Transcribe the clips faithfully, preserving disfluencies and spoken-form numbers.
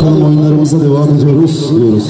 bakalım, oyunlarımıza devam ediyoruz diyoruz.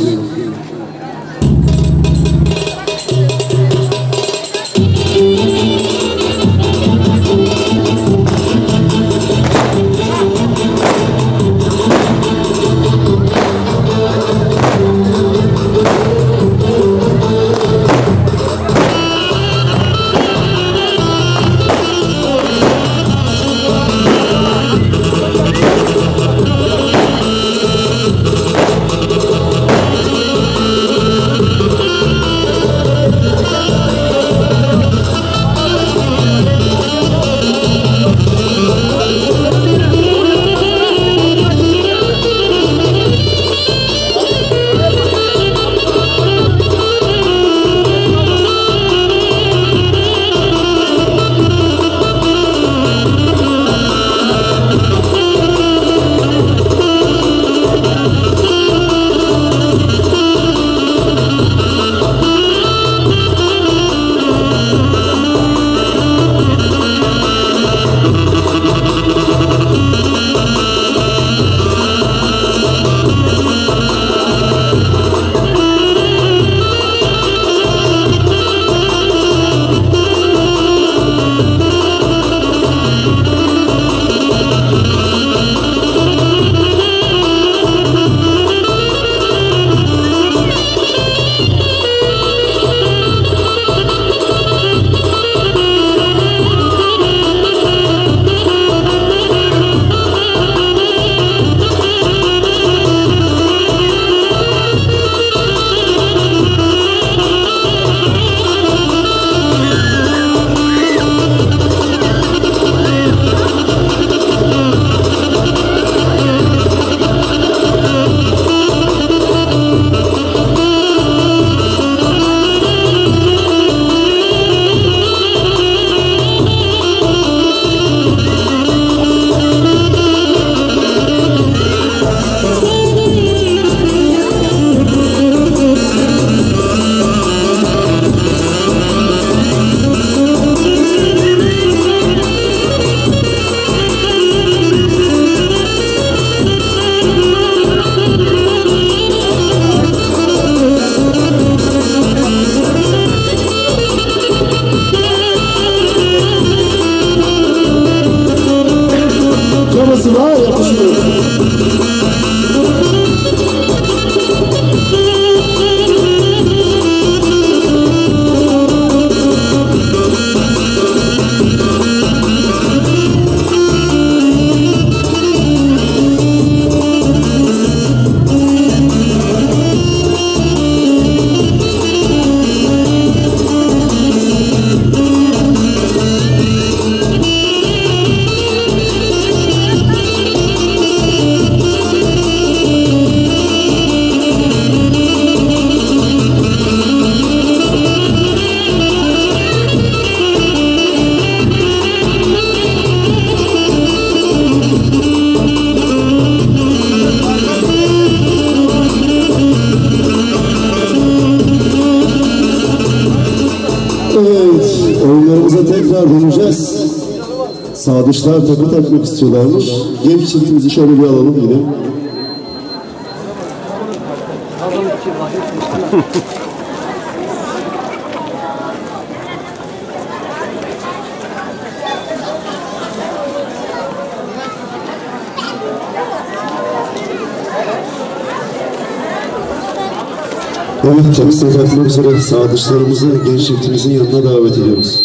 Döneceğiz. Sadıçlar takı takmak istiyorlarmış. Genç çiftimizi şöyle bir alalım yine. Evet, takı takmak üzere sadıçlarımızı genç çiftimizin yanına davet ediyoruz.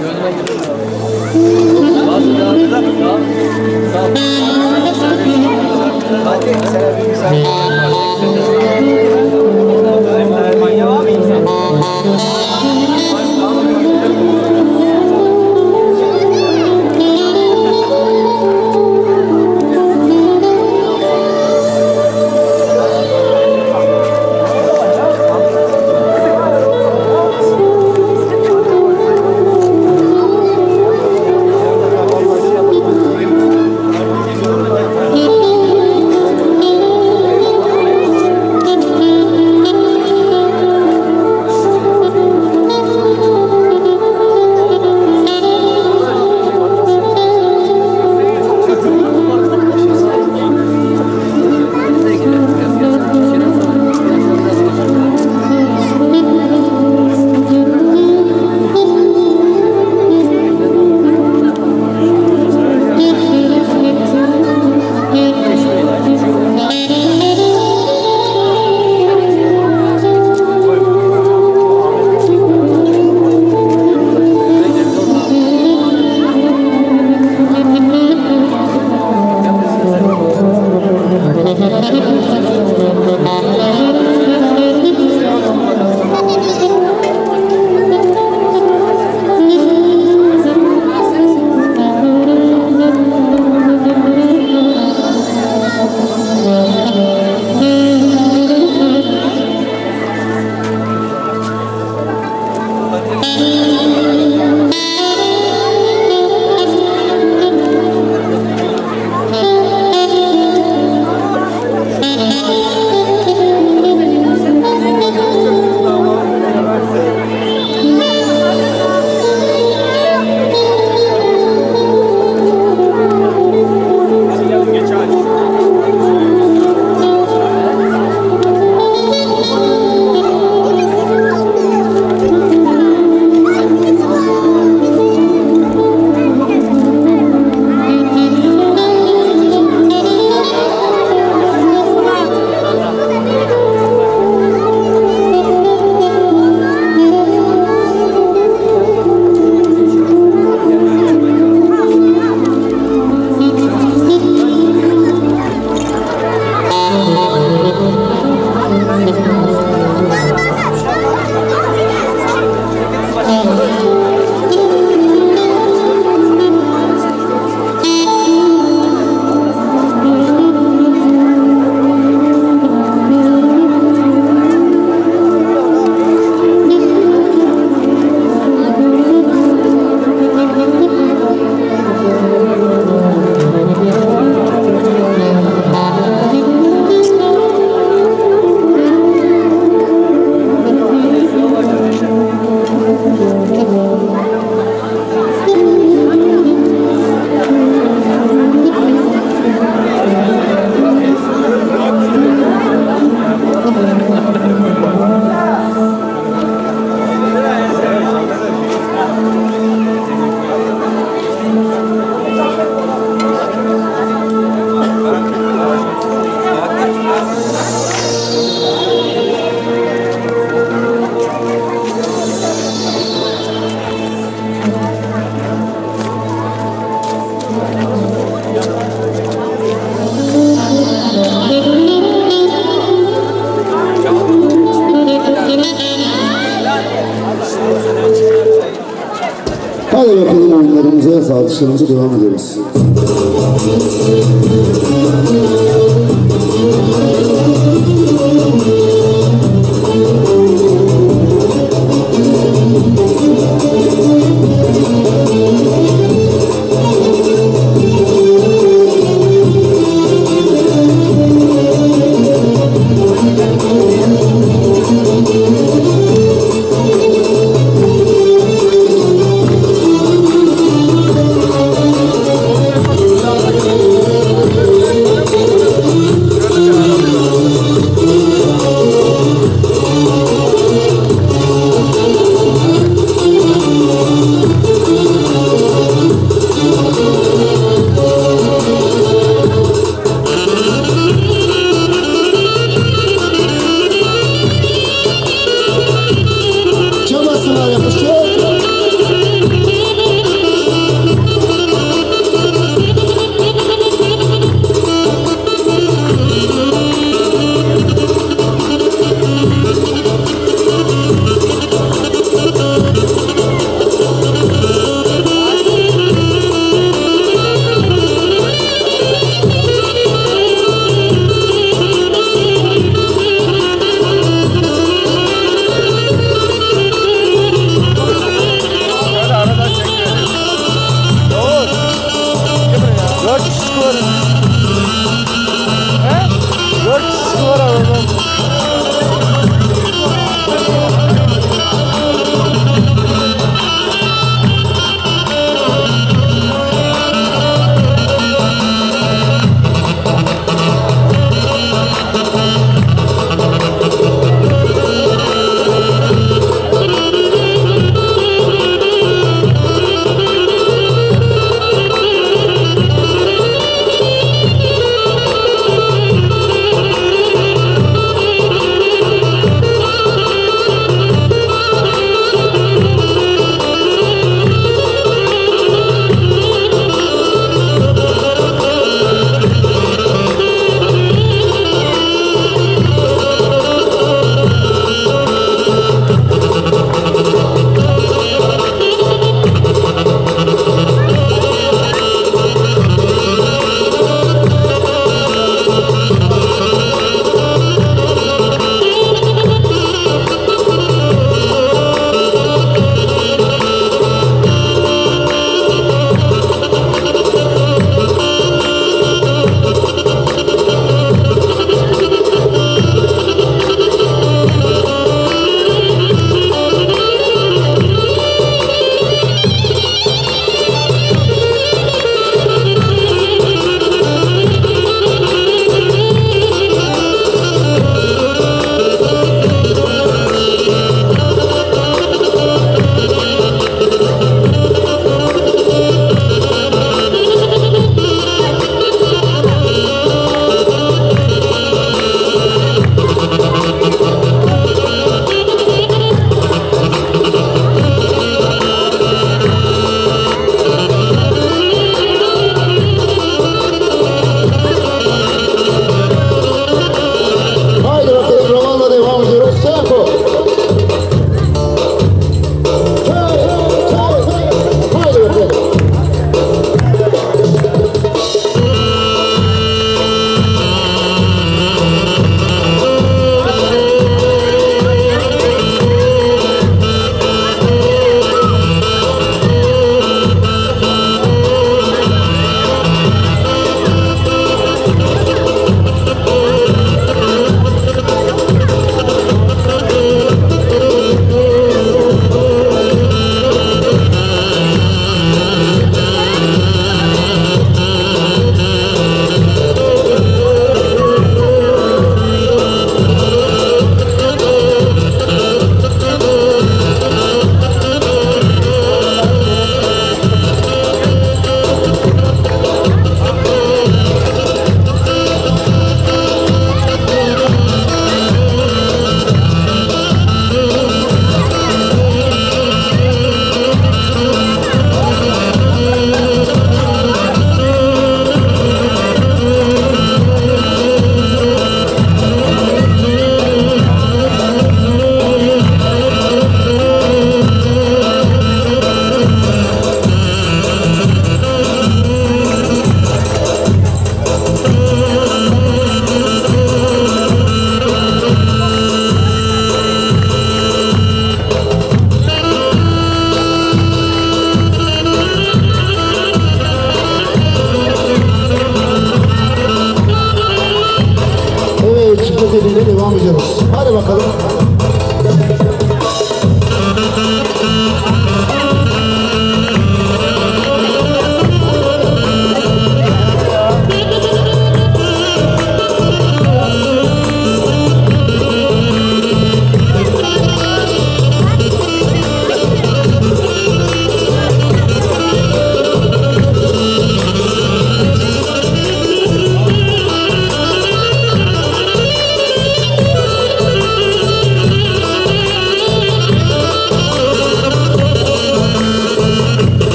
Hadi bakalım oyunlarımıza, alkışlarımıza devam ediyoruz.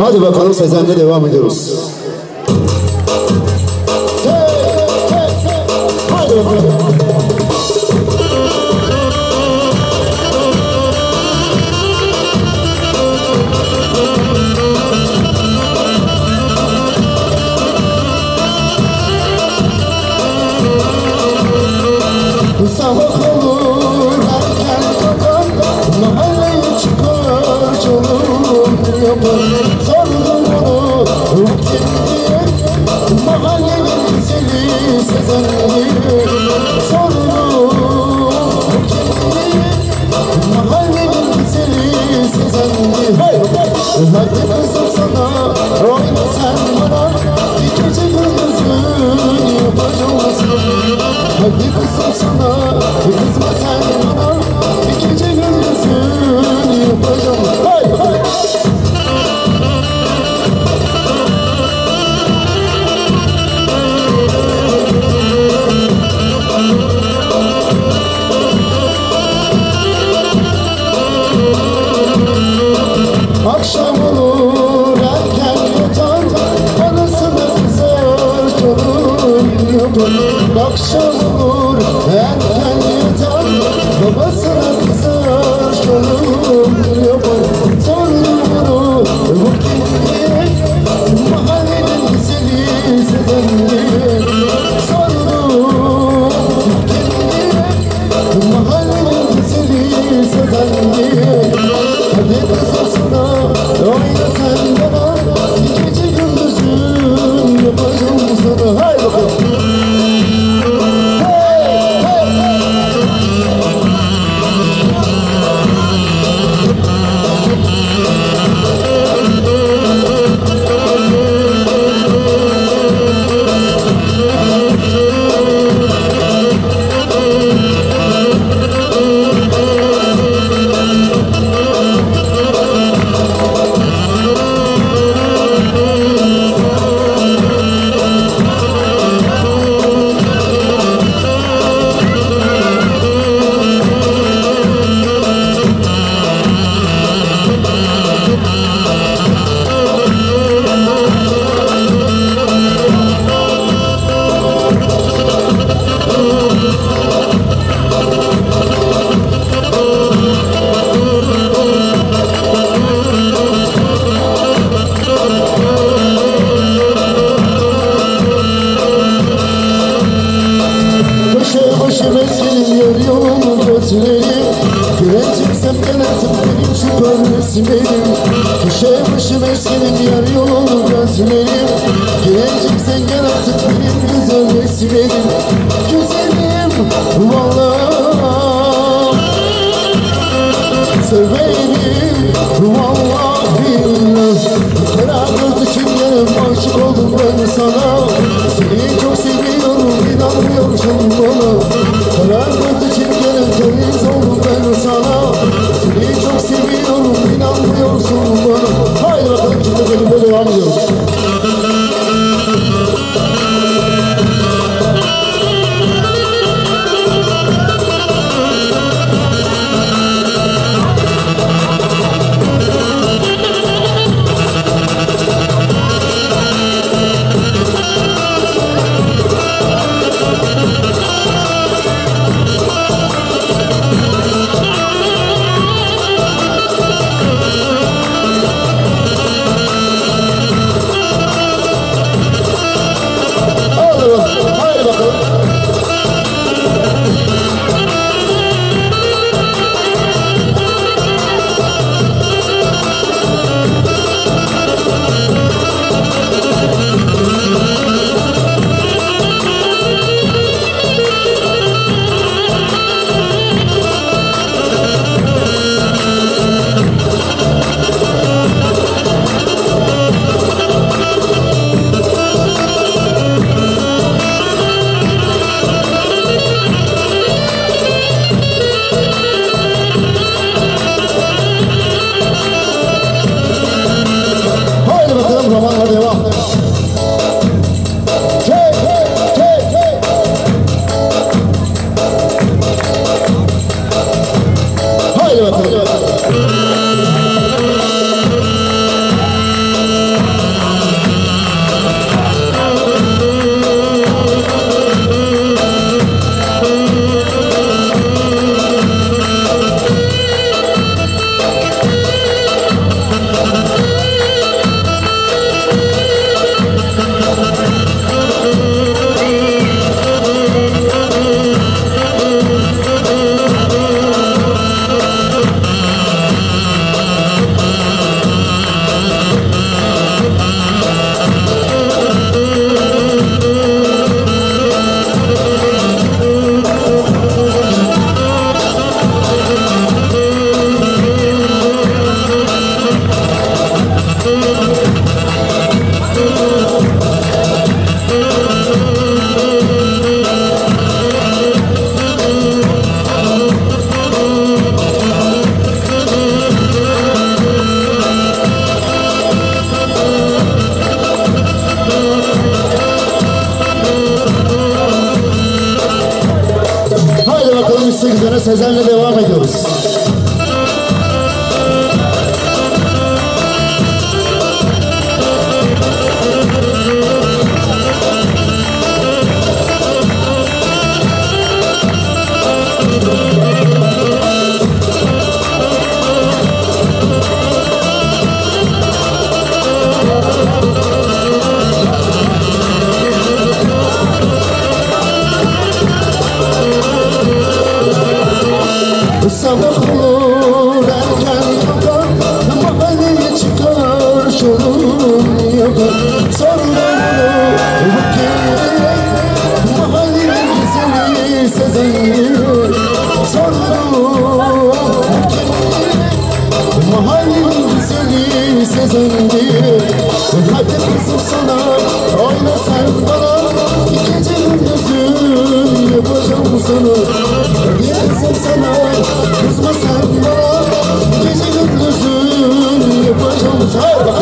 Hadi bakalım Sezen'le devam ediyoruz. Hadi bakalım. Sabah olur erken kalkan, mahalleye çıkar çolum yapar. Sordum onu kim diye, mahallenin güzeli Sezen diye. Sordum kim diye, mahallenin güzeli Sezen diye. Hadi kızım sana, oyna sen bana, bir gece gündüzün yapacağız. Hadi kızım sana, kızma sen bana, bir gece gündüzün yapacağım. Hay hay! Akşam olur erken yatan, anasına kızar çolum yapar. Akşam olur erken yatan, babasına kızar çolum yapar. Sordum onu bu kim diye, mahallenin güzeli Sezen diye. Sordum kim diye, mahallenin güzeli Sezen diye. Hadi kızım sana, oyna sen bana, bir gece gündüzün yapacağım sana. Haydi bakalım. Köşe başım eskinim yar yolunu gözlerim. Geleceksen gel artık benim güzel resmenim. Güzelim vallahi, sev beni vallahi. Kara gözlü çingenem, aşık oldum ben sana. Seni çok seviyorum, inanmıyorsun bana. Kara gözlü çingenem, temiz oldum ben sana. Seni çok seviyorum, inanmıyorsun bana. Haydi bakalım şimdi bölümde devam ediyoruz. Sezen'le devam ediyoruz. Sabah olur erken yakar, mahalleye çıkar çolum yakar. Sonra bunu vakit mahallenin güzeli Sezen. Sonra vakit mahallenin güzeli Sezen. Hadi kızım sana oyna sen bana, gece gündüzüm yapacağım sana. Hadi kızım sana kızma sen bana, gece gündüzüm yapacağım sana.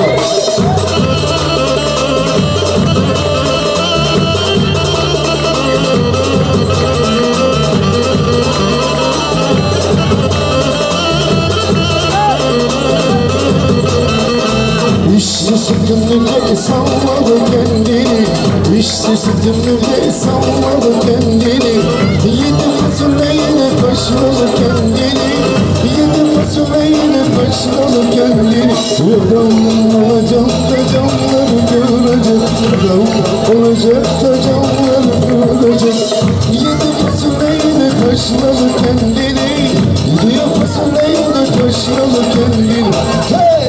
İşte sütümlükle salladı kendini, İşte sütümlükle salladı kendini. Yedi fasulyeyle taşladı kendini, Yedi fasulyeyle taşladı kendini. Yavrum olacak da camları görecek, Yavrum olacak da camları görecek. Yedi fasulyeyle taşladı kendini, Yedi fasulyeyle taşladı kendini. Hey!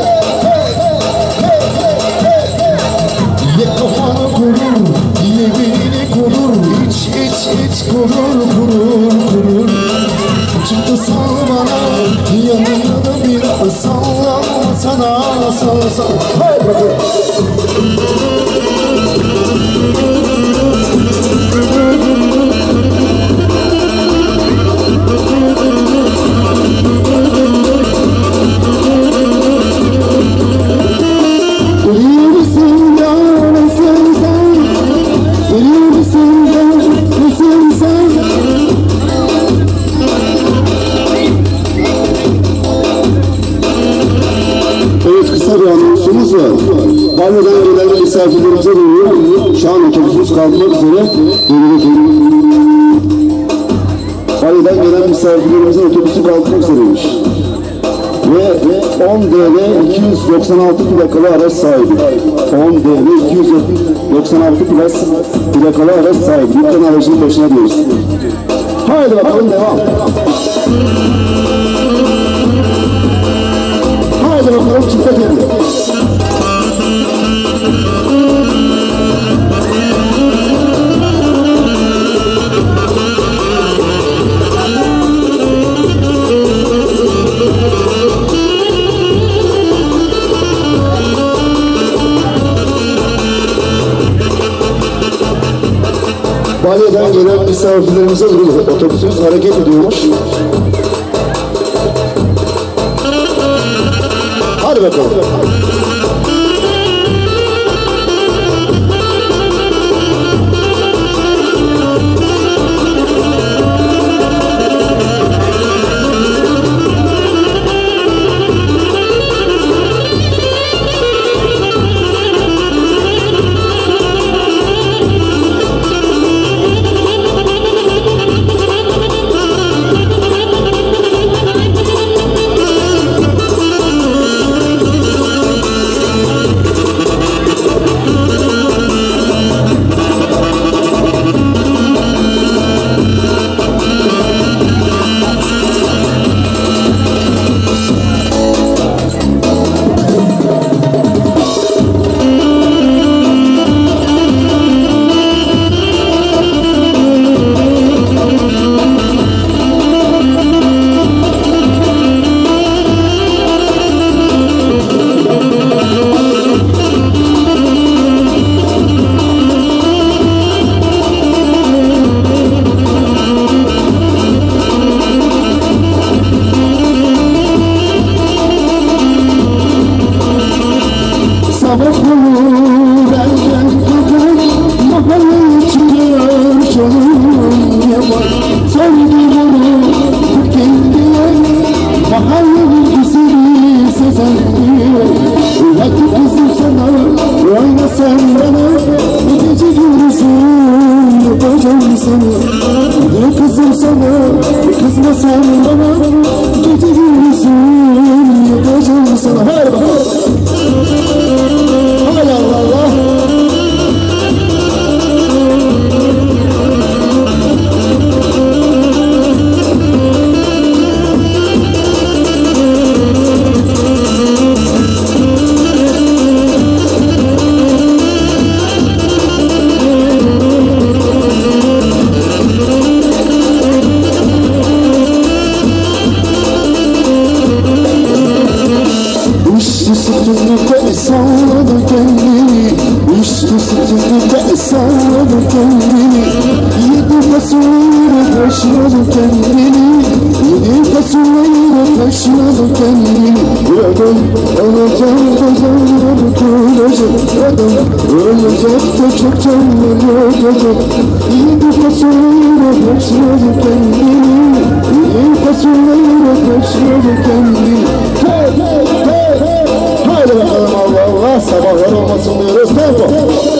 Ye kafanı kurur, ye belini kurur, iç iç iç kurur kurur kurur. Çıktı sal bana, yanına da biraz sallan sana, sal sal. Haydi bakalım. Banya'dan gelen misafirlerimize dönüyor. Şu an otobüsümüz kalkmak üzere. Banya'dan gelen misafirlerimizin otobüsü kalkmak üzereymiş. Ve on D L iki yüz doksan altı plakalı araç sahibi. on D L iki yüz doksan altı plakalı araç sahibi. Lütfen aracının başına diyoruz. Haydi bakalım devam. Haydi bakalım çifte kendi. Banya'dan gelen misafirlerimize duruyor. Otobüsümüz hareket ediyormuş. Hadi bakalım. sen bana gece gündüzüm yapacağım sana. Hayır bakalım. Hay Allah Allah. Salladı kendini, işte sütünde salladı kendini. Yedi fasulyeyle taşladı kendini, yedi fasulyeyle taşladı kendini. Adam alacak da canları kıracak, adam ölecek de çok canları yakacak. Yedi fasulyeyle taşladı kendini, yedi fasulyeyle taşladı kendini. Hey hey hey hey. Haydi bakalım Allah Allah, sabahlar olmasın diyoruz. Tempo.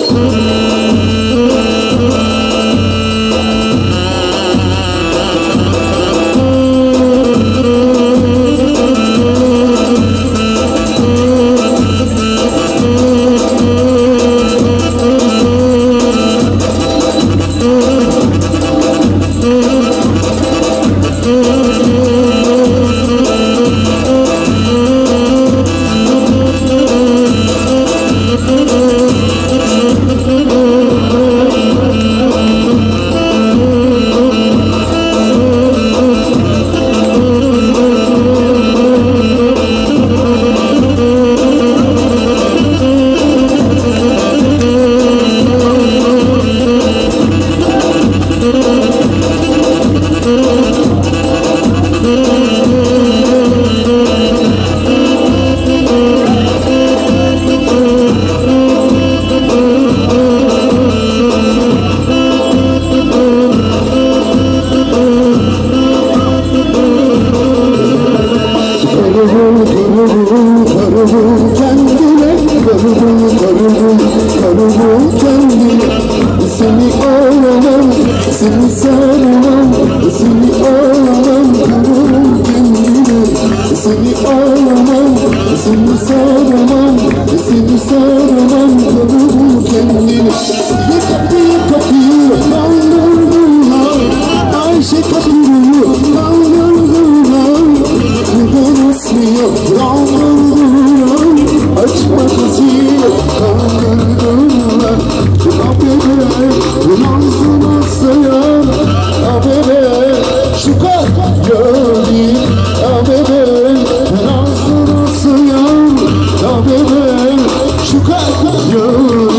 Seni sarmam, seni ağlamam, kırarım kendini. Seni ağlamam, seni sarmam, seni sarmam, kırarım kendini. Bir kapıyı kapıyı kaldırdılar, Ayşe kapıyı kaldırdılar. Neden asmıyor kaldırdılar, açma kızıyı kaldırdılar. Abibe, nazına sayan, abibe, şukat gördüm. Abibe, nazına sayan, abibe, şukat gördüm.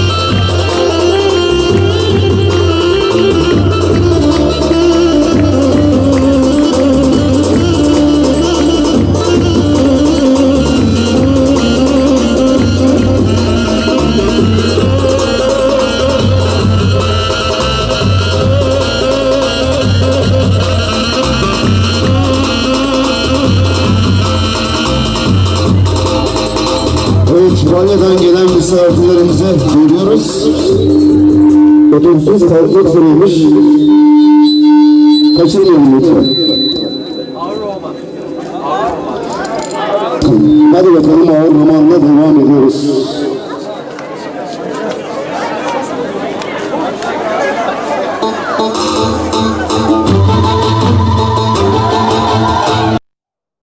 Banya'dan gelen misafirlerimize duyuruyoruz. Otobüsümüz kalkmak üzereymiş. Kaçırmayalım lütfen. Hadi bakalım ağır romanla devam ediyoruz.